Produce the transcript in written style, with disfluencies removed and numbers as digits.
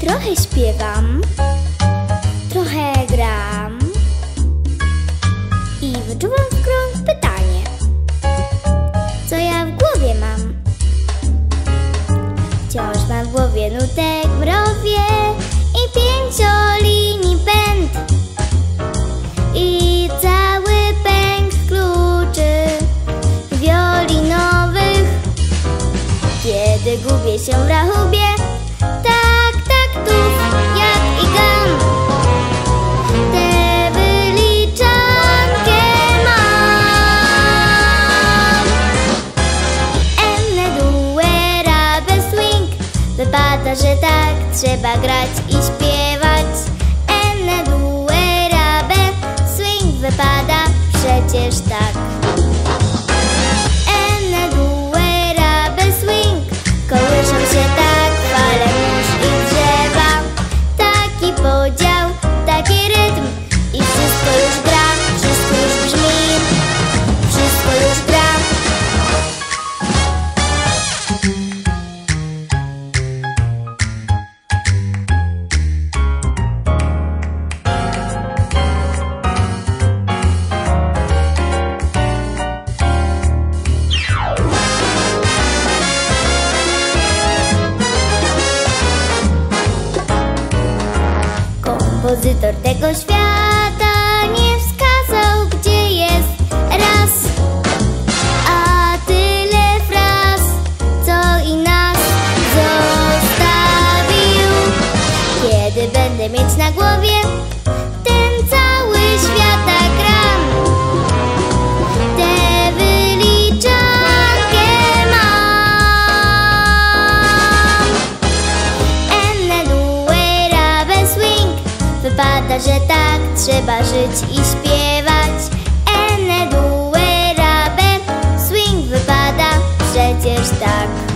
Trochę śpiewam, trochę gram i wyczuwam w krąg pytanie, co ja w głowie mam. Wciąż mam w głowie nutek mrowie i 5-linii pęd i cały pęk kluczy wiolinowych. Kiedy gubię się w rachubie taktów jak i gam, tę wyliczankę mam. Enne due rabe swing, wypada, że tak trzeba grać i śpiewać. Enne due rabe swing, wypada przecież tak. Enne due rabe swing, kołyszą się tak fale mórz i drzewa. Taki podział, taki rytm i wszystko już gra, wszystko już brzmi, wszystko już gra. Kompozytor tego świata nie wskazał, gdzie jest raz, a tyle fraz, co i nas zostawił. Kiedy będę mieć na głowie ten cały świat, tak gram, tę wyliczankę mam. Enne due rabe swing, wypada, że tak trzeba żyć i śpiewać. Enne due rabe swing, wypada przecież tak.